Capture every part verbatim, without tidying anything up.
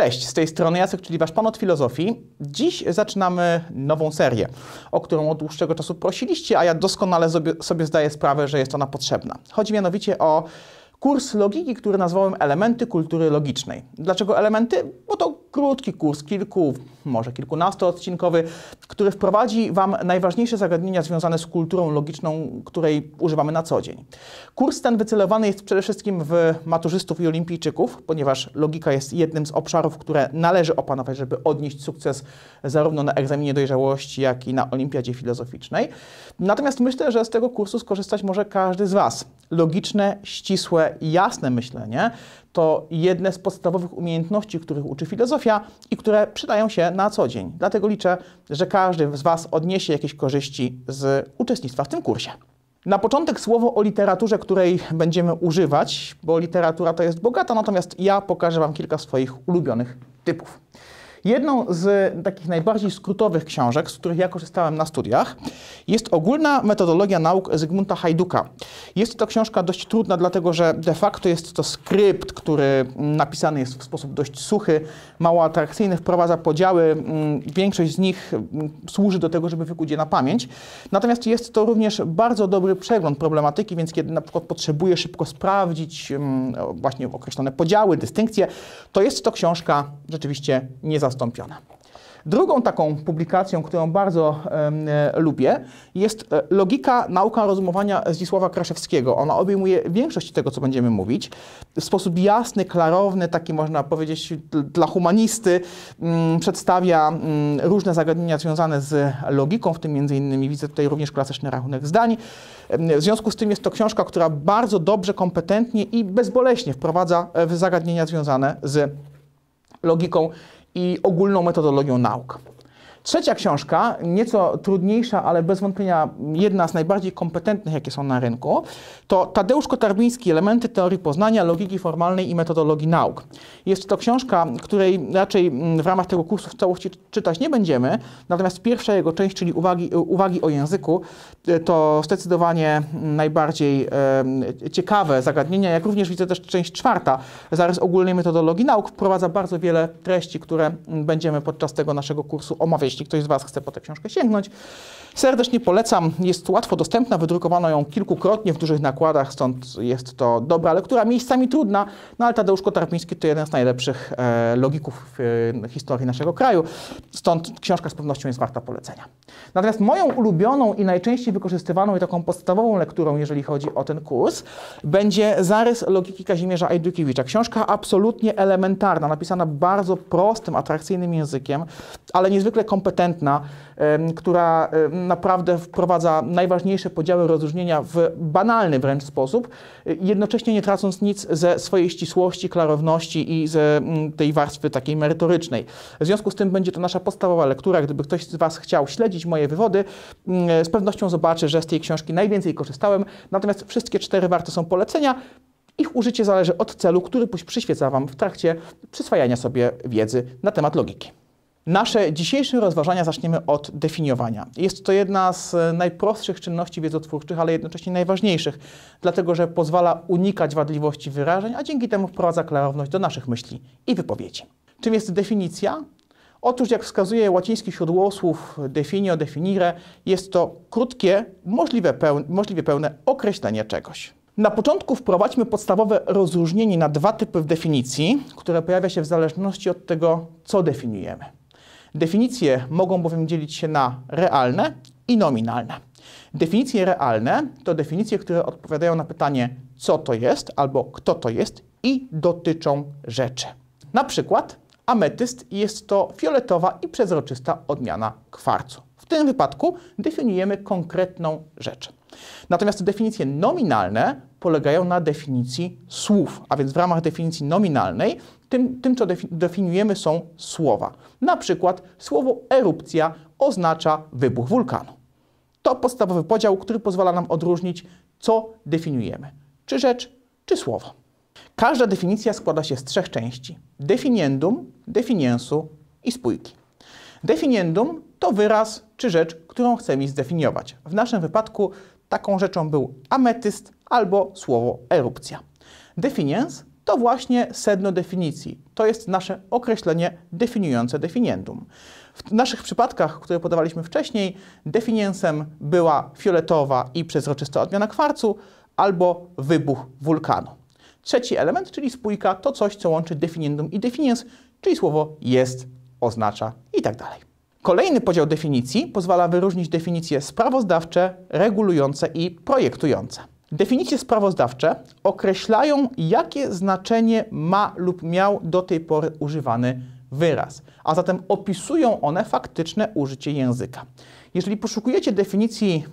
Cześć, z tej strony Jacek, czyli Wasz Pan od Filozofii. Dziś zaczynamy nową serię, o którą od dłuższego czasu prosiliście, a ja doskonale sobie, sobie zdaję sprawę, że jest ona potrzebna. Chodzi mianowicie o kurs logiki, który nazwałem Elementy kultury logicznej. Dlaczego elementy? Bo to krótki kurs, kilku, może kilkunastoodcinkowy, który wprowadzi Wam najważniejsze zagadnienia związane z kulturą logiczną, której używamy na co dzień. Kurs ten wycelowany jest przede wszystkim w maturzystów i olimpijczyków, ponieważ logika jest jednym z obszarów, które należy opanować, żeby odnieść sukces zarówno na egzaminie dojrzałości, jak i na olimpiadzie filozoficznej. Natomiast myślę, że z tego kursu skorzystać może każdy z Was. Logiczne, ścisłe i jasne myślenie to jedne z podstawowych umiejętności, których uczy filozofia i które przydają się na co dzień. Dlatego liczę, że każdy z Was odniesie jakieś korzyści z uczestnictwa w tym kursie. Na początek słowo o literaturze, której będziemy używać, bo literatura to jest bogata, natomiast ja pokażę Wam kilka swoich ulubionych typów. Jedną z takich najbardziej skrótowych książek, z których ja korzystałem na studiach, jest Ogólna metodologia nauk Zygmunta Hajduka. Jest to książka dość trudna, dlatego że de facto jest to skrypt, który napisany jest w sposób dość suchy, mało atrakcyjny, wprowadza podziały. Większość z nich służy do tego, żeby wykuć je na pamięć. Natomiast jest to również bardzo dobry przegląd problematyki, więc kiedy na przykład potrzebuję szybko sprawdzić właśnie określone podziały, dystynkcje, to jest to książka rzeczywiście niezastąpiona. Drugą taką publikacją, którą bardzo e, lubię, jest Logika, nauka rozumowania Zdzisława Kraszewskiego. Ona obejmuje większość tego, co będziemy mówić. W sposób jasny, klarowny, taki można powiedzieć dla humanisty, m, przedstawia m, różne zagadnienia związane z logiką, w tym między innymi widzę tutaj również klasyczny rachunek zdań. W związku z tym jest to książka, która bardzo dobrze, kompetentnie i bezboleśnie wprowadza w zagadnienia związane z logiką i ogólną metodologią nauk. Trzecia książka, nieco trudniejsza, ale bez wątpienia jedna z najbardziej kompetentnych, jakie są na rynku, to Tadeusz Kotarbiński, Elementy teorii poznania, logiki formalnej i metodologii nauk. Jest to książka, której raczej w ramach tego kursu w całości czytać nie będziemy, natomiast pierwsza jego część, czyli uwagi, uwagi o języku, to zdecydowanie najbardziej e, ciekawe zagadnienia, jak również widzę też część czwarta, zarys ogólnej metodologii nauk, wprowadza bardzo wiele treści, które będziemy podczas tego naszego kursu omawiać. Jeśli ktoś z Was chce po tę książkę sięgnąć, serdecznie polecam. Jest łatwo dostępna, wydrukowano ją kilkukrotnie w dużych nakładach, stąd jest to dobra lektura, miejscami trudna, no ale Tadeusz Kotarbiński to jeden z najlepszych e, logików w e, historii naszego kraju, stąd książka z pewnością jest warta polecenia. Natomiast moją ulubioną i najczęściej wykorzystywaną i taką podstawową lekturą, jeżeli chodzi o ten kurs, będzie Zarys logiki Kazimierza Ajdukiewicza. Książka absolutnie elementarna, napisana bardzo prostym, atrakcyjnym językiem, ale niezwykle kompetentna, y, która y, naprawdę wprowadza najważniejsze podziały rozróżnienia w banalny wręcz sposób, y, jednocześnie nie tracąc nic ze swojej ścisłości, klarowności i ze y, tej warstwy takiej merytorycznej. W związku z tym będzie to nasza podstawowa lektura. Gdyby ktoś z Was chciał śledzić moje wywody, y, z pewnością zobaczy, że z tej książki najwięcej korzystałem, natomiast wszystkie cztery warte są polecenia. Ich użycie zależy od celu, który przyświeca Wam w trakcie przyswajania sobie wiedzy na temat logiki. Nasze dzisiejsze rozważania zaczniemy od definiowania. Jest to jedna z najprostszych czynności wiedzootwórczych, ale jednocześnie najważniejszych, dlatego że pozwala unikać wadliwości wyrażeń, a dzięki temu wprowadza klarowność do naszych myśli i wypowiedzi. Czym jest definicja? Otóż, jak wskazuje łaciński śródłosłów definio, definire, jest to krótkie, możliwe pełne, możliwie pełne określenie czegoś. Na początku wprowadźmy podstawowe rozróżnienie na dwa typy w definicji, które pojawia się w zależności od tego, co definiujemy. Definicje mogą bowiem dzielić się na realne i nominalne. Definicje realne to definicje, które odpowiadają na pytanie, co to jest albo kto to jest i dotyczą rzeczy. Na przykład ametyst jest to fioletowa i przezroczysta odmiana kwarcu. W tym wypadku definiujemy konkretną rzecz. Natomiast definicje nominalne polegają na definicji słów, a więc w ramach definicji nominalnej tym, tym co defi definiujemy są słowa. Na przykład słowo erupcja oznacza wybuch wulkanu. To podstawowy podział, który pozwala nam odróżnić, co definiujemy. Czy rzecz, czy słowo. Każda definicja składa się z trzech części. Definiendum, definiensu i spójki. Definiendum to wyraz czy rzecz, którą chcemy zdefiniować. W naszym wypadku taką rzeczą był ametyst albo słowo erupcja. Definiens to to właśnie sedno definicji. To jest nasze określenie definiujące definiendum. W naszych przypadkach, które podawaliśmy wcześniej, definiensem była fioletowa i przezroczysta odmiana kwarcu albo wybuch wulkanu. Trzeci element, czyli spójka, to coś, co łączy definiendum i definiens, czyli słowo jest, oznacza i tak dalej. Kolejny podział definicji pozwala wyróżnić definicje sprawozdawcze, regulujące i projektujące. Definicje sprawozdawcze określają, jakie znaczenie ma lub miał do tej pory używany wyraz, a zatem opisują one faktyczne użycie języka. Jeżeli poszukujecie definicji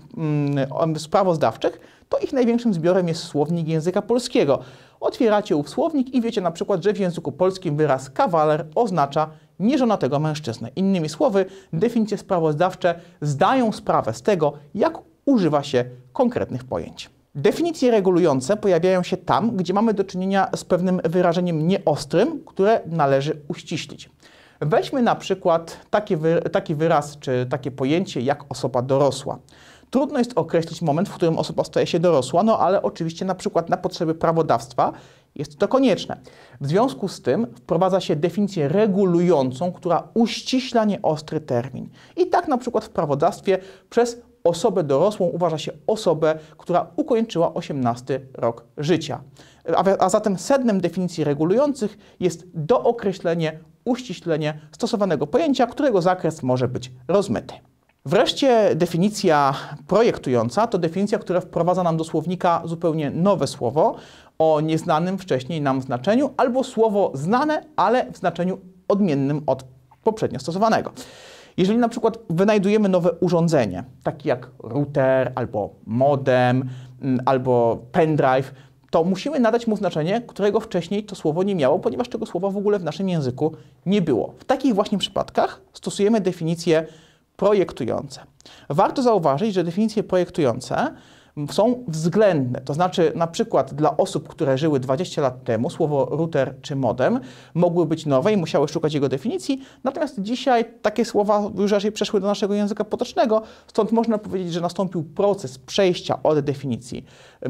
mm, sprawozdawczych, to ich największym zbiorem jest słownik języka polskiego. Otwieracie ów słownik i wiecie na przykład, że w języku polskim wyraz kawaler oznacza nieżonatego mężczyznę. Innymi słowy, definicje sprawozdawcze zdają sprawę z tego, jak używa się konkretnych pojęć. Definicje regulujące pojawiają się tam, gdzie mamy do czynienia z pewnym wyrażeniem nieostrym, które należy uściślić. Weźmy na przykład taki, wy, taki wyraz czy takie pojęcie jak osoba dorosła. Trudno jest określić moment, w którym osoba staje się dorosła, no ale oczywiście na przykład na potrzeby prawodawstwa jest to konieczne. W związku z tym wprowadza się definicję regulującą, która uściśla nieostry termin. I tak na przykład w prawodawstwie przez osobę dorosłą uważa się osobę, która ukończyła osiemnasty rok życia. A, a zatem sednem definicji regulujących jest dookreślenie, uściślenie stosowanego pojęcia, którego zakres może być rozmyty. Wreszcie definicja projektująca to definicja, która wprowadza nam do słownika zupełnie nowe słowo o nieznanym wcześniej nam znaczeniu albo słowo znane, ale w znaczeniu odmiennym od poprzednio stosowanego. Jeżeli na przykład wynajdujemy nowe urządzenie, takie jak router, albo modem, albo pendrive, to musimy nadać mu znaczenie, którego wcześniej to słowo nie miało, ponieważ tego słowa w ogóle w naszym języku nie było. W takich właśnie przypadkach stosujemy definicje projektujące. Warto zauważyć, że definicje projektujące są względne, to znaczy na przykład dla osób, które żyły dwadzieścia lat temu, słowo router czy modem mogły być nowe i musiały szukać jego definicji, natomiast dzisiaj takie słowa już raczej przeszły do naszego języka potocznego, stąd można powiedzieć, że nastąpił proces przejścia od definicji,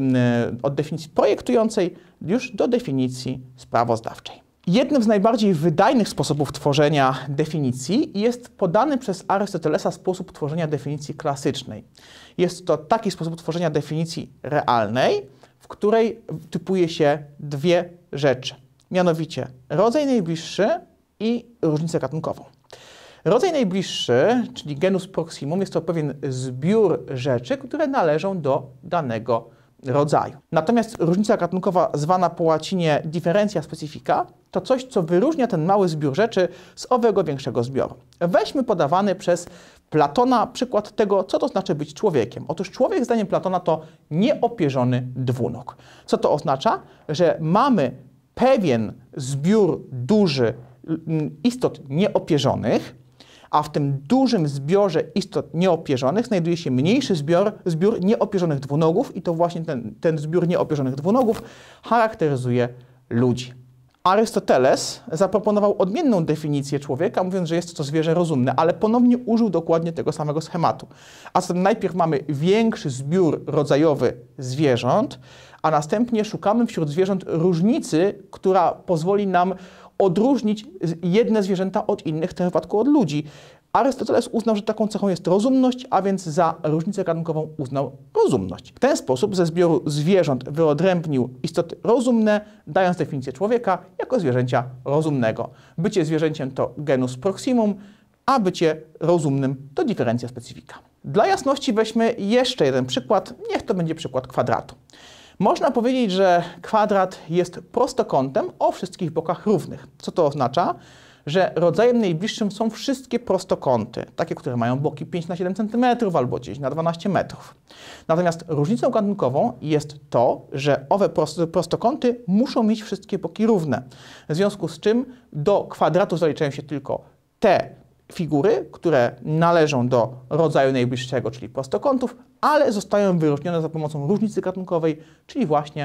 od definicji projektującej już do definicji sprawozdawczej. Jednym z najbardziej wydajnych sposobów tworzenia definicji jest podany przez Arystotelesa sposób tworzenia definicji klasycznej. Jest to taki sposób tworzenia definicji realnej, w której typuje się dwie rzeczy, mianowicie rodzaj najbliższy i różnicę gatunkową. Rodzaj najbliższy, czyli genus proximum, jest to pewien zbiór rzeczy, które należą do danego rodzaju. Natomiast różnica gatunkowa, zwana po łacinie differentia specifica, to coś, co wyróżnia ten mały zbiór rzeczy z owego większego zbioru. Weźmy podawany przez Platona przykład tego, co to znaczy być człowiekiem. Otóż człowiek, zdaniem Platona, to nieopierzony dwunóg. Co to oznacza? Że mamy pewien zbiór duży istot nieopierzonych, a w tym dużym zbiorze istot nieopierzonych znajduje się mniejszy zbiór, zbiór nieopierzonych dwunogów i to właśnie ten, ten zbiór nieopierzonych dwunogów charakteryzuje ludzi. Arystoteles zaproponował odmienną definicję człowieka, mówiąc, że jest to zwierzę rozumne, ale ponownie użył dokładnie tego samego schematu. A zatem najpierw mamy większy zbiór rodzajowy zwierząt, a następnie szukamy wśród zwierząt różnicy, która pozwoli nam odróżnić jedne zwierzęta od innych, w tym wypadku od ludzi. Arystoteles uznał, że taką cechą jest rozumność, a więc za różnicę gatunkową uznał rozumność. W ten sposób ze zbioru zwierząt wyodrębnił istoty rozumne, dając definicję człowieka jako zwierzęcia rozumnego. Bycie zwierzęciem to genus proximum, a bycie rozumnym to differentia specifica. Dla jasności weźmy jeszcze jeden przykład, niech to będzie przykład kwadratu. Można powiedzieć, że kwadrat jest prostokątem o wszystkich bokach równych. Co to oznacza? Że rodzajem najbliższym są wszystkie prostokąty, takie, które mają boki pięć na siedem centymetrów albo dziesięć na dwanaście metrów. Natomiast różnicą gatunkową jest to, że owe prostokąty muszą mieć wszystkie boki równe. W związku z czym do kwadratu zaliczają się tylko te figury, które należą do rodzaju najbliższego, czyli prostokątów, ale zostają wyróżnione za pomocą różnicy gatunkowej, czyli właśnie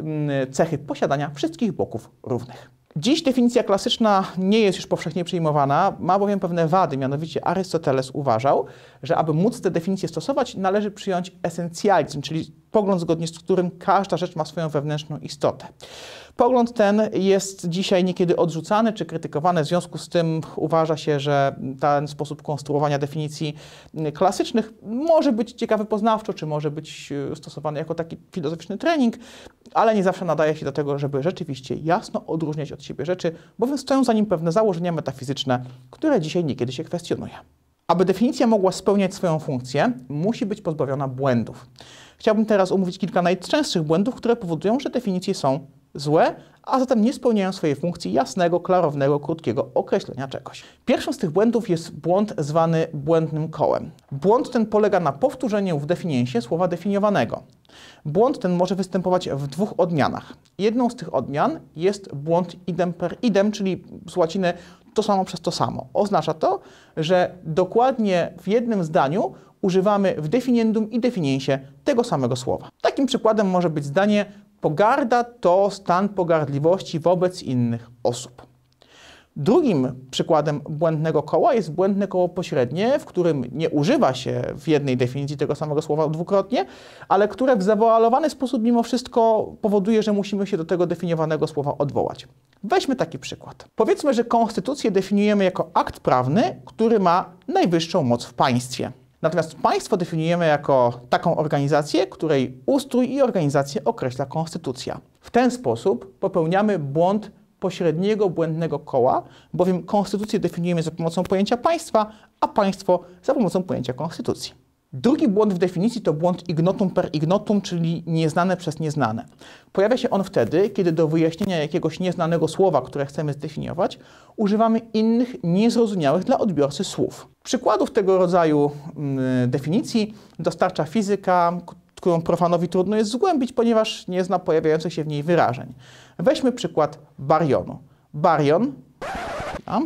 cechy posiadania wszystkich boków równych. Dziś definicja klasyczna nie jest już powszechnie przyjmowana, ma bowiem pewne wady, mianowicie Arystoteles uważał, że aby móc tę definicję stosować, należy przyjąć esencjalizm, czyli pogląd, zgodnie z którym każda rzecz ma swoją wewnętrzną istotę. Pogląd ten jest dzisiaj niekiedy odrzucany czy krytykowany, w związku z tym uważa się, że ten sposób konstruowania definicji klasycznych może być ciekawy poznawczo, czy może być stosowany jako taki filozoficzny trening, ale nie zawsze nadaje się do tego, żeby rzeczywiście jasno odróżniać od siebie rzeczy, bowiem stoją za nim pewne założenia metafizyczne, które dzisiaj niekiedy się kwestionuje. Aby definicja mogła spełniać swoją funkcję, musi być pozbawiona błędów. Chciałbym teraz omówić kilka najczęstszych błędów, które powodują, że definicje są złe, a zatem nie spełniają swojej funkcji jasnego, klarownego, krótkiego określenia czegoś. Pierwszym z tych błędów jest błąd zwany błędnym kołem. Błąd ten polega na powtórzeniu w definiensie słowa definiowanego. Błąd ten może występować w dwóch odmianach. Jedną z tych odmian jest błąd idem per idem, czyli z łaciny to samo przez to samo. Oznacza to, że dokładnie w jednym zdaniu używamy w definiendum i definiensie tego samego słowa. Takim przykładem może być zdanie: pogarda to stan pogardliwości wobec innych osób. Drugim przykładem błędnego koła jest błędne koło pośrednie, w którym nie używa się w jednej definicji tego samego słowa dwukrotnie, ale które w zawoalowany sposób mimo wszystko powoduje, że musimy się do tego definiowanego słowa odwołać. Weźmy taki przykład. Powiedzmy, że konstytucję definiujemy jako akt prawny, który ma najwyższą moc w państwie. Natomiast państwo definiujemy jako taką organizację, której ustrój i organizację określa konstytucja. W ten sposób popełniamy błąd pośredniego błędnego koła, bowiem konstytucję definiujemy za pomocą pojęcia państwa, a państwo za pomocą pojęcia konstytucji. Drugi błąd w definicji to błąd ignotum per ignotum, czyli nieznane przez nieznane. Pojawia się on wtedy, kiedy do wyjaśnienia jakiegoś nieznanego słowa, które chcemy zdefiniować, używamy innych, niezrozumiałych dla odbiorcy słów. Przykładów tego rodzaju y, definicji dostarcza fizyka, którą profanowi trudno jest zgłębić, ponieważ nie zna pojawiających się w niej wyrażeń. Weźmy przykład barionu. Barion. Tam.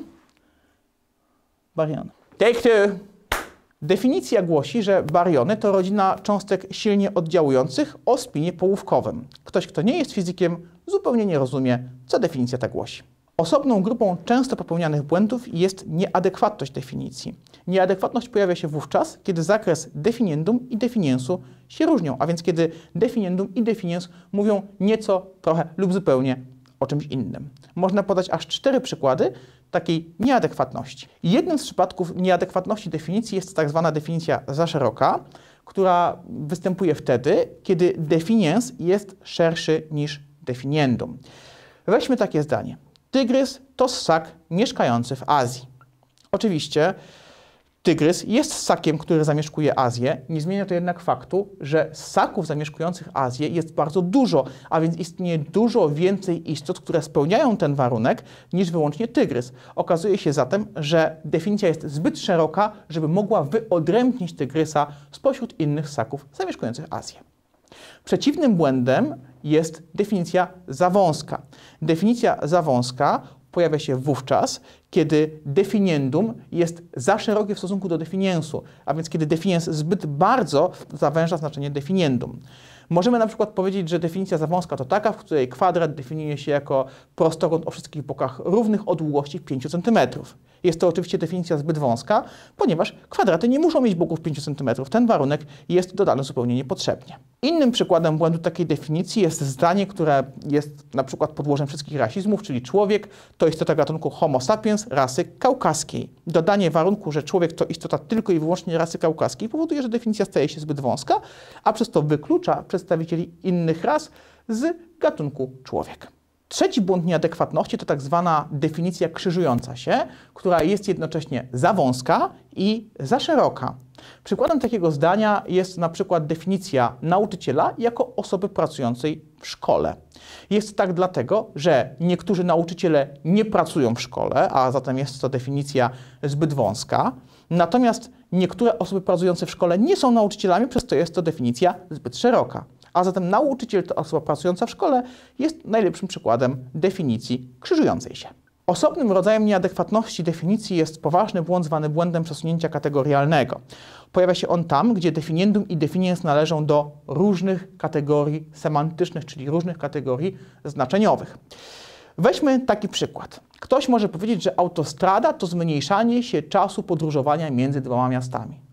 Barion. Take two. Definicja głosi, że bariony to rodzina cząstek silnie oddziałujących o spinie połówkowym. Ktoś, kto nie jest fizykiem, zupełnie nie rozumie, co definicja ta głosi. Osobną grupą często popełnianych błędów jest nieadekwatność definicji. Nieadekwatność pojawia się wówczas, kiedy zakres definiendum i definiensu się różnią, a więc kiedy definiendum i definiens mówią nieco, trochę lub zupełnie o czymś innym. Można podać aż cztery przykłady takiej nieadekwatności. Jednym z przypadków nieadekwatności definicji jest tak zwana definicja za szeroka, która występuje wtedy, kiedy definiens jest szerszy niż definiendum. Weźmy takie zdanie. Tygrys to ssak mieszkający w Azji. Oczywiście tygrys jest ssakiem, który zamieszkuje Azję. Nie zmienia to jednak faktu, że ssaków zamieszkujących Azję jest bardzo dużo, a więc istnieje dużo więcej istot, które spełniają ten warunek, niż wyłącznie tygrys. Okazuje się zatem, że definicja jest zbyt szeroka, żeby mogła wyodrębnić tygrysa spośród innych ssaków zamieszkujących Azję. Przeciwnym błędem jest definicja za wąska. Definicja za wąska pojawia się wówczas, kiedy definiendum jest za szerokie w stosunku do definiensu, a więc kiedy definiens zbyt bardzo zawęża znaczenie definiendum. Możemy na przykład powiedzieć, że definicja za wąska to taka, w której kwadrat definiuje się jako prostokąt o wszystkich bokach równych o długości pięć centymetrów. Jest to oczywiście definicja zbyt wąska, ponieważ kwadraty nie muszą mieć boków pięć centymetrów. Ten warunek jest dodany zupełnie niepotrzebnie. Innym przykładem błędu takiej definicji jest zdanie, które jest na przykład podłożem wszystkich rasizmów, czyli człowiek to istota gatunku Homo sapiens rasy kaukaskiej. Dodanie warunku, że człowiek to istota tylko i wyłącznie rasy kaukaskiej powoduje, że definicja staje się zbyt wąska, a przez to wyklucza przedstawicieli innych ras z gatunku człowiek. Trzeci błąd nieadekwatności to tak zwana definicja krzyżująca się, która jest jednocześnie za wąska i za szeroka. Przykładem takiego zdania jest na przykład definicja nauczyciela jako osoby pracującej w szkole. Jest tak dlatego, że niektórzy nauczyciele nie pracują w szkole, a zatem jest to definicja zbyt wąska, natomiast niektóre osoby pracujące w szkole nie są nauczycielami, przez to jest to definicja zbyt szeroka. A zatem nauczyciel to osoba pracująca w szkole jest najlepszym przykładem definicji krzyżującej się. Osobnym rodzajem nieadekwatności definicji jest poważny błąd zwany błędem przesunięcia kategorialnego. Pojawia się on tam, gdzie definiendum i definiens należą do różnych kategorii semantycznych, czyli różnych kategorii znaczeniowych. Weźmy taki przykład. Ktoś może powiedzieć, że autostrada to zmniejszanie się czasu podróżowania między dwoma miastami.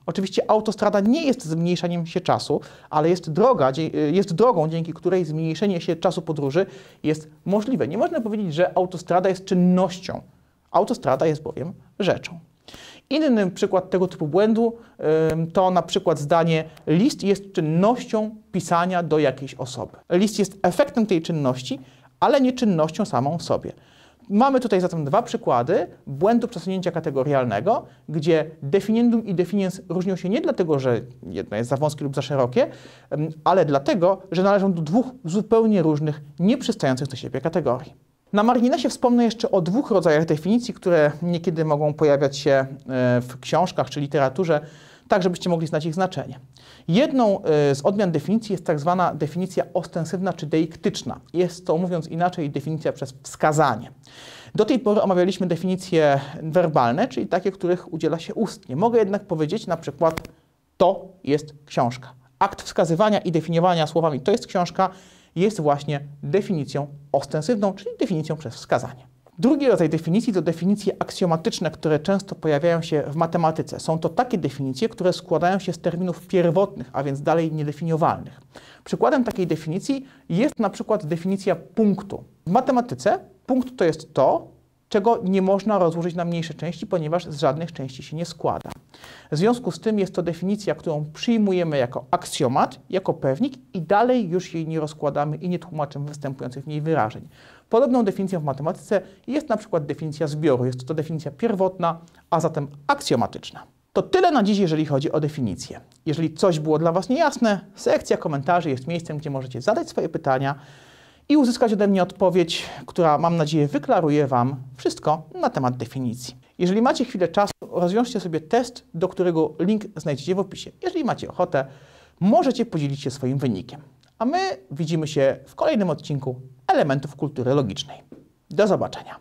Oczywiście autostrada nie jest zmniejszaniem się czasu, ale jest, droga, jest drogą, dzięki której zmniejszenie się czasu podróży jest możliwe. Nie można powiedzieć, że autostrada jest czynnością. Autostrada jest bowiem rzeczą. Inny przykład tego typu błędu to na przykład zdanie: list jest czynnością pisania do jakiejś osoby. List jest efektem tej czynności, ale nie czynnością samą w sobie. Mamy tutaj zatem dwa przykłady błędu przesunięcia kategorialnego, gdzie definiendum i definiens różnią się nie dlatego, że jedno jest za wąskie lub za szerokie, ale dlatego, że należą do dwóch zupełnie różnych, nieprzystających do siebie kategorii. Na marginesie wspomnę jeszcze o dwóch rodzajach definicji, które niekiedy mogą pojawiać się w książkach czy literaturze, tak żebyście mogli znać ich znaczenie. Jedną z odmian definicji jest tak zwana definicja ostensywna czy deiktyczna. Jest to, mówiąc inaczej, definicja przez wskazanie. Do tej pory omawialiśmy definicje werbalne, czyli takie, których udziela się ustnie. Mogę jednak powiedzieć na przykład: to jest książka. Akt wskazywania i definiowania słowami "to jest książka" jest właśnie definicją ostensywną, czyli definicją przez wskazanie. Drugi rodzaj definicji to definicje aksjomatyczne, które często pojawiają się w matematyce. Są to takie definicje, które składają się z terminów pierwotnych, a więc dalej niedefiniowalnych. Przykładem takiej definicji jest na przykład definicja punktu. W matematyce punkt to jest to, czego nie można rozłożyć na mniejsze części, ponieważ z żadnych części się nie składa. W związku z tym jest to definicja, którą przyjmujemy jako aksjomat, jako pewnik i dalej już jej nie rozkładamy i nie tłumaczymy występujących w niej wyrażeń. Podobną definicją w matematyce jest na przykład definicja zbioru. Jest to definicja pierwotna, a zatem aksjomatyczna. To tyle na dziś, jeżeli chodzi o definicję. Jeżeli coś było dla Was niejasne, sekcja komentarzy jest miejscem, gdzie możecie zadać swoje pytania i uzyskać ode mnie odpowiedź, która, mam nadzieję, wyklaruje Wam wszystko na temat definicji. Jeżeli macie chwilę czasu, rozwiążcie sobie test, do którego link znajdziecie w opisie. Jeżeli macie ochotę, możecie podzielić się swoim wynikiem. A my widzimy się w kolejnym odcinku Elementów Kultury Logicznej. Do zobaczenia.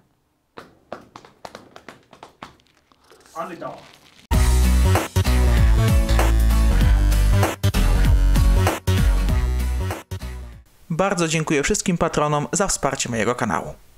Bardzo dziękuję wszystkim patronom za wsparcie mojego kanału.